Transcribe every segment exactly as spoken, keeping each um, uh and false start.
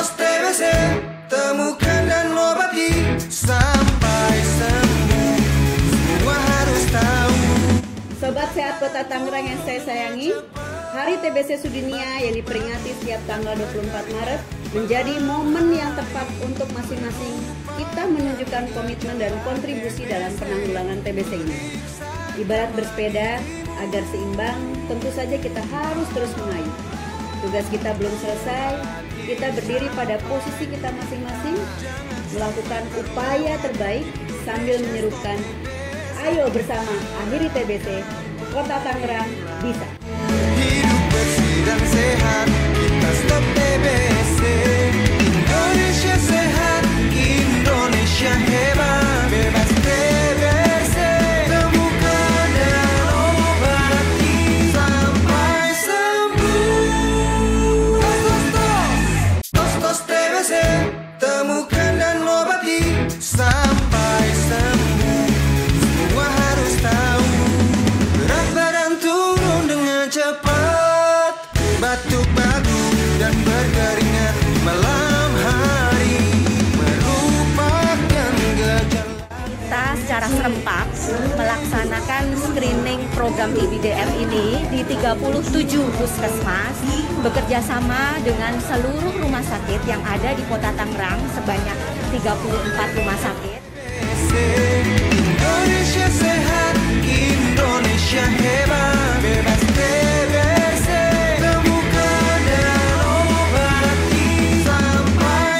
Tos T B C, temukan dan obati sampai sembuh. Semua harus tahu. Sobat Sehat Kota Tangerang yang saya sayangi, Hari T B C Sedunia yang diperingati setiap tanggal dua puluh empat Maret menjadi momen yang tepat untuk masing-masing kita menunjukkan komitmen dan kontribusi dalam penanggulangan T B C ini. Ibarat bersepeda, agar seimbang, tentu saja kita harus terus mengayuh. Tugas kita belum selesai, kita berdiri pada posisi kita masing-masing, melakukan upaya terbaik sambil menyerukan, ayo bersama akhiri T B C, Kota Tangerang bisa. Hidup bersih dan sehat, kita stop T B C. Indonesia sehat, Indonesia hebat, bebas T B C. Temukan dan obati sampai sembuh. Tos tos tos, tos tos T B C, temukan dan obati sampai sembuh. Semua harus tahu. Berat badan turun dengan cepat, batuk-batuk dan berkeringat malam hari merupakan gejala. Kita secara serempak melaksanakan screening program T B D R ini di tiga puluh tujuh puskesmas bekerja sama dengan seluruh rumah sakit yang ada di Kota Tangerang sebanyak tiga puluh empat rumah sakit. Indonesia sehat, Indonesia hebat, bebas T B C. Temukan dan obati sampai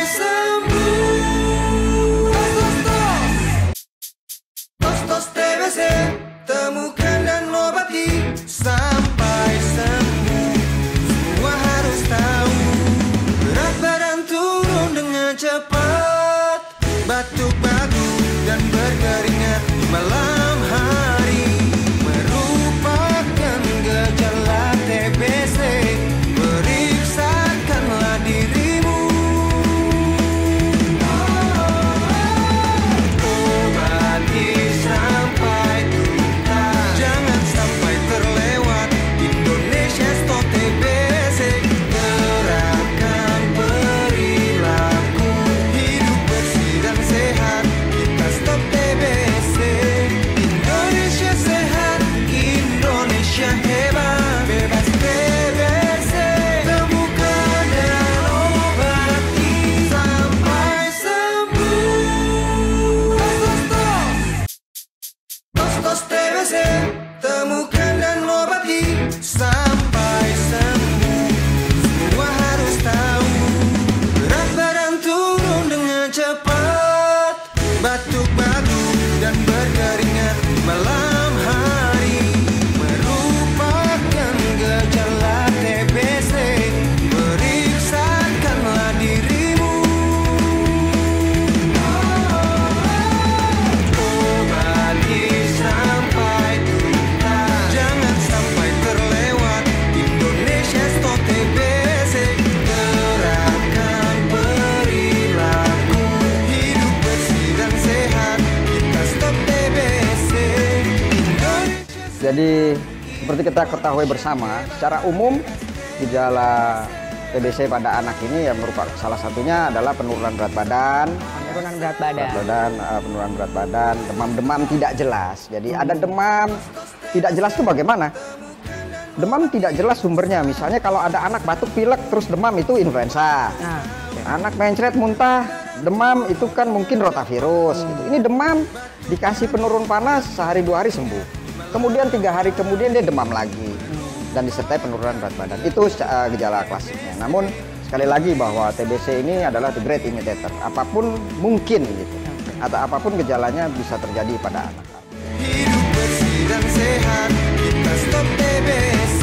sembuh. Tos tos tos, tos tos T B C, temukan dan obati sampai sembuh. Semua harus tahu. Berat badan turun dengan cepat, batuk-batuk dan berkeringat malam hari merupakan gejala T B C. Periksakanlah dirimu. Obati sampai tuntas, jangan sampai terlewat. Indonesia stop T B C. Gerakan perilaku, hidup bersih dan sehat, kita stop T B C. Indonesia sehat, Indonesia hebat, bebas T B C. Temukan dan obati sampai sembuh. Tos tos tos, tos tos T B C, temukan dan obati sampai sembuh. Semua harus tahu. Berat badan turun dengan cepat, batuk-batuk dan berkeringat malam hari merupakan gejala T B C. Periksakanlah dirimu. Obati sampai tuntas, jangan sampai terlewat. Indonesia stop T B C. Gerakan perilaku, hidup bersih dan sehat, kita stop T B C. Indonesia. Jadi seperti kita ketahui bersama, secara umum gejala T B C pada anak ini ya merupakan salah satunya adalah penurunan berat badan, Penurunan berat badan. berat badan, eh, penurunan berat badan, demam-demam tidak jelas. Jadi ada demam tidak jelas itu bagaimana? Demam tidak jelas sumbernya. Misalnya kalau ada anak batuk pilek terus demam itu influenza. Nah, Anak mencret muntah, demam itu kan mungkin rotavirus. Gitu. Ini demam dikasih penurun panas sehari dua hari sembuh. Kemudian tiga hari kemudian dia demam lagi dan disertai penurunan berat badan. Itu uh, gejala klasiknya. Namun sekali lagi bahwa T B C ini adalah the great imitator. Apapun mungkin gitu. Atau apapun gejalanya bisa terjadi pada anak. Hidup bersih dan sehat, kita stop T B C.